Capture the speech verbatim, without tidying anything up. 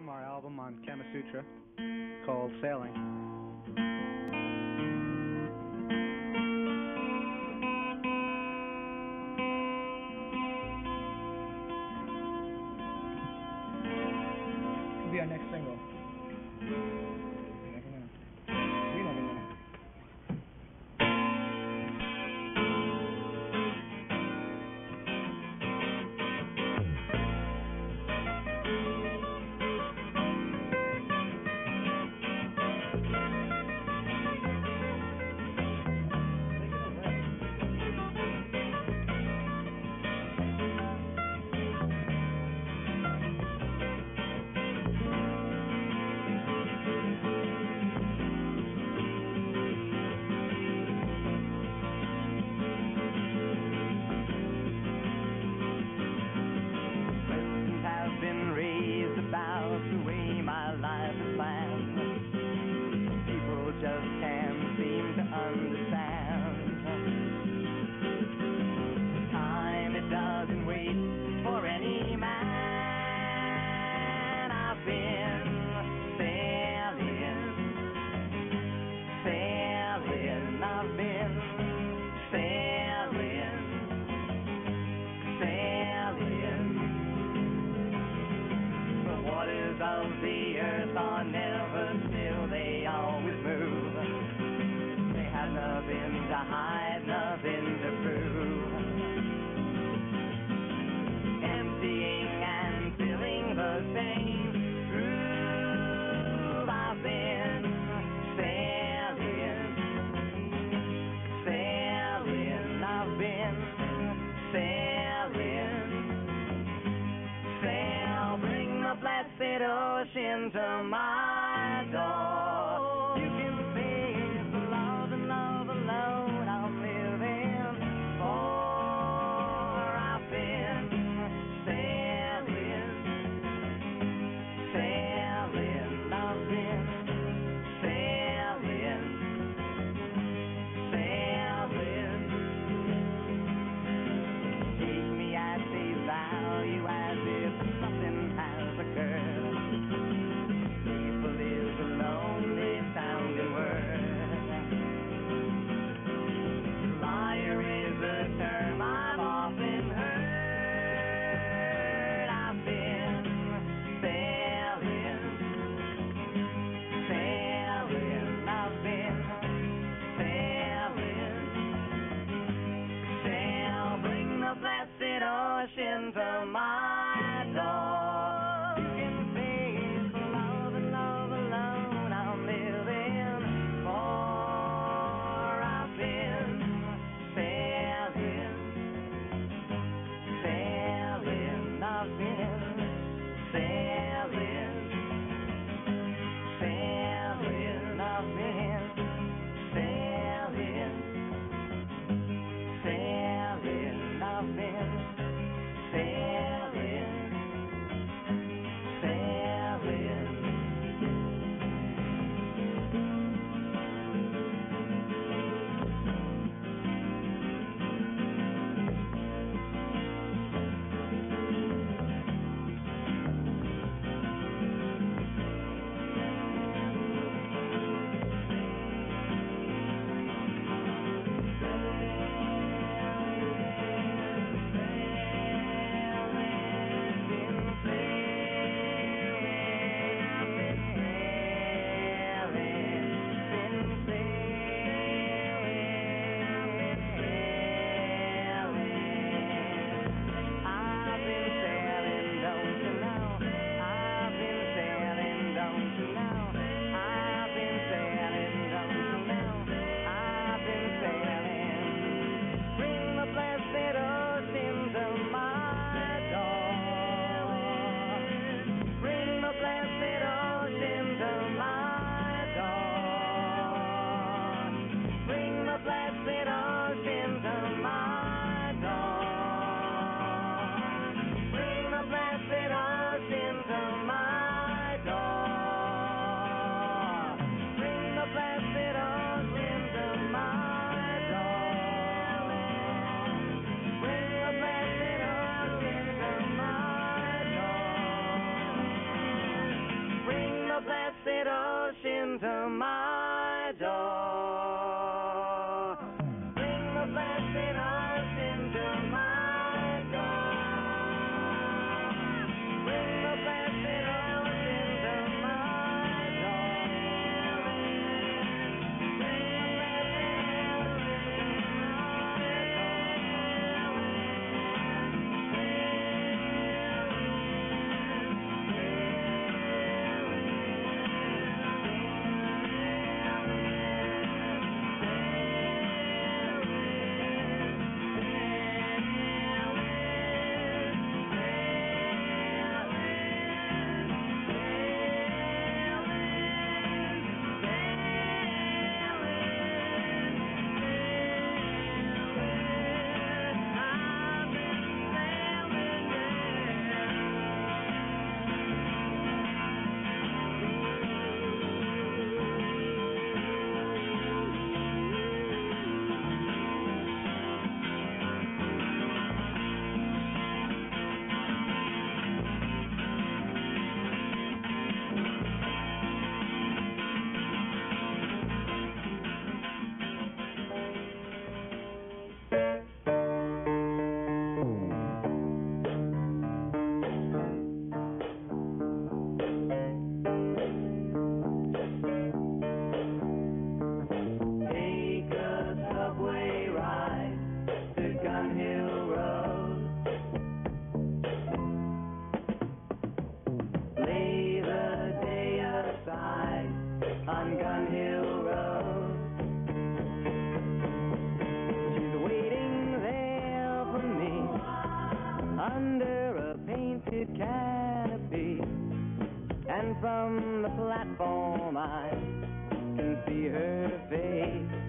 from our album on Kama Sutra called Sailing. Could be our next single. You never know. We never know. About the way my life is planned, people just can't seem to understand. Time, it doesn't wait for any man. I've been sailing, sailing, I've been sailing, sailing. The waters of the earth are never still, they always move. They have nothing to hide, nothing to prove. Emptying and filling the same groove. I've been sailing, sailing, I've been sailing, sail, bring the blessed ocean to my door. You can say it's the love and love alone I'm living for. I've been sailing, sailing, I've been sailing, sailing. Take me at face value as if nothing has occurred. People is lonely. the blessed ocean to my door. Bring the blessed ocean to my door. Bring the blessed ocean to my door. Bring the Take a subway ride to Gun Hill Road. Lay the day aside on Gun Hill Road. She's waiting there for me under a painted canopy, and from the platform I can see her face.